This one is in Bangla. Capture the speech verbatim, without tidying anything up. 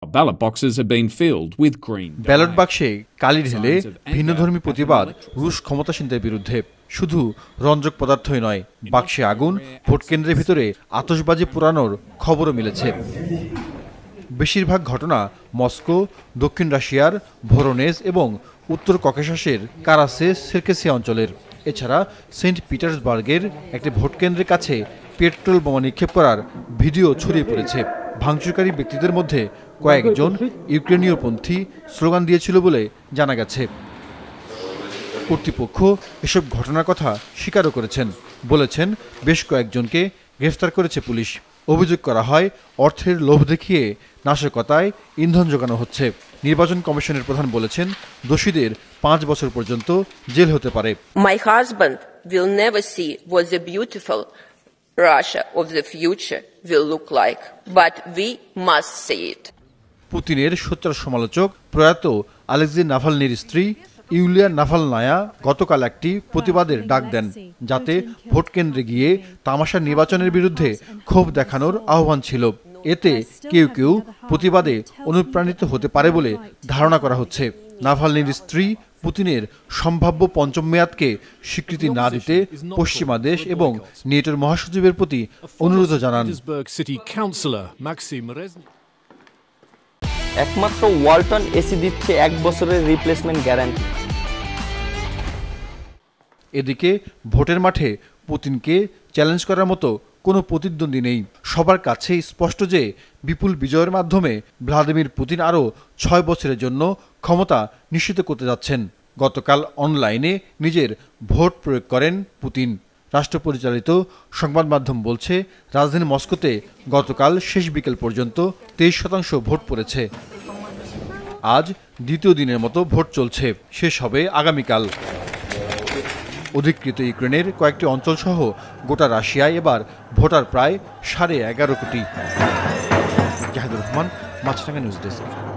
Ballot boxes have been filled with green. Ballot বাক্সে কালি ঢেলে ভিন্নধর্মী প্রতিবাদ রুশ ক্ষমতাসীনদের বিরুদ্ধে। শুধু রঞ্জক পদার্থই নয়, বাক্সে আগুন, ভোট কেন্দ্রের ভিতরে আতশবাজি পোড়ানোর খবরও মিলেছে। বেশিরভাগ ঘটনা মস্কো, দক্ষিণ রাশিয়ার ভোরোনেজ এবং উত্তর ককেশাসের কারাসে সেরকেসিয়া অঞ্চলের। এছাড়া সেন্ট পিটার্সবার্গের একটি ভোটকেন্দ্রের কাছে পেট্রোল বোমা নিক্ষেপ করার ভিডিও ছড়িয়ে পড়েছে। ভাঙচুরকারী ব্যক্তিদের মধ্যে কয়েকজন ইউক্রেনীয়পন্থী স্লোগান দিয়েছিল বলে জানা গেছে। কর্তৃপক্ষ এসব ঘটনার কথা স্বীকারও করেছেন, বলেছেন বেশ কয়েকজনকে গ্রেফতার করেছে পুলিশ। অভিযোগ করা হয় অর্থের লোভ দেখিয়ে নাশকতায় ইন্ধন যোগানো হচ্ছে। নির্বাচন কমিশনের প্রধান বলেছেন দোষীদের পাঁচ বছর পর্যন্ত জেল হতে পারে। My husband will never see what the beautiful Russia of the future will look like, but we must see it. পুতিনের সোচ্চার সমালোচক প্রয়াত আলেক্সি নাভালনির স্ত্রী ইউলিয়া নাভালনায়া গতকাল একটি প্রতিবাদের ডাক দেন, যাতে ভোট কেন্দ্রে গিয়ে তামাশা নির্বাচনের বিরুদ্ধে ক্ষোভ দেখানোর আহ্বান ছিল। এতে কেউ কেউ প্রতিবাদে অনুপ্রাণিত হতে পারে বলে ধারণা করা হচ্ছে। নাভালনির স্ত্রী পুতিনের সম্ভাব্য পঞ্চম মেয়াদকে স্বীকৃতি না দিতে পশ্চিমা দেশ এবং নেটোর মহাসচিবের প্রতি অনুরোধ জানান। একমাত্র ওয়ালটন এসি দিচ্ছে এক বছরের রিপ্লেসমেন্ট গ্যারান্টি। এদিকে ভোটের মাঠে পুতিনকে চ্যালেঞ্জ করার মতো কোনো প্রতিদ্বন্দ্বী নেই। সবার কাছেই স্পষ্ট যে বিপুল বিজয়ের মাধ্যমে ভ্লাদিমির পুতিন আরও ছয় বছরের জন্য ক্ষমতা নিশ্চিত করতে যাচ্ছেন। গতকাল অনলাইনে নিজের ভোট প্রয়োগ করেন পুতিন। রাষ্ট্র পরিচালিত সংবাদ মাধ্যম বলছে রাজধানী মস্কোতে গতকাল শেষ বিকেল পর্যন্ত তেইশ শতাংশ ভোট পড়েছে। আজ দ্বিতীয় দিনের মতো ভোট চলছে, শেষ হবে আগামীকাল। অধিকৃত ইউক্রেনের কয়েকটি অঞ্চল সহ গোটা রাশিয়ায় এবার ভোটার প্রায় সাড়ে এগারো কোটি। Zahidur Rahman, Maasranga news desk.